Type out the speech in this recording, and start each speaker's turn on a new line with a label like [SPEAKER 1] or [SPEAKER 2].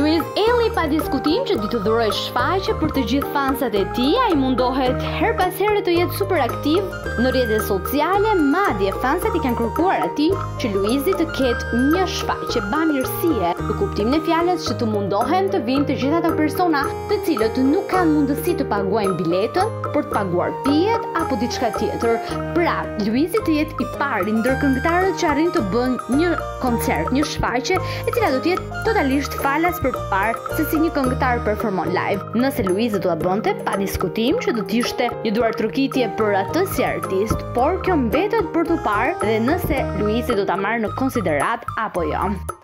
[SPEAKER 1] Luiz Ejllit pa diskutim që ditë dhuroj shfaqje për të gjithë fansat e tij, ai mundohet her pas here të jetë super aktiv në rrjetet sociale, madje fansat i kanë kërkuar atij që Luizi të ketë një shfaqje bamirësie, në kuptimin e fjalës që të mundohen të vinë të gjitha ato persona të cilët nuk kanë mundësi të paguajnë biletën për të paguar pijet apo diçka tjetër. Pra, Luizi të jetë i pari ndër këngëtarët që arrin të bëjnë një koncert, një shfaqje e cila do të jetë totalisht falas për parë se si një këngëtar performon live. Nëse Luizi do ta bënte, pa diskutim që do të ishte një duartrokitje për atë si artist, por kjo mbetet për të parë dhe nëse Luizi do ta marrë në konsiderat apo jo.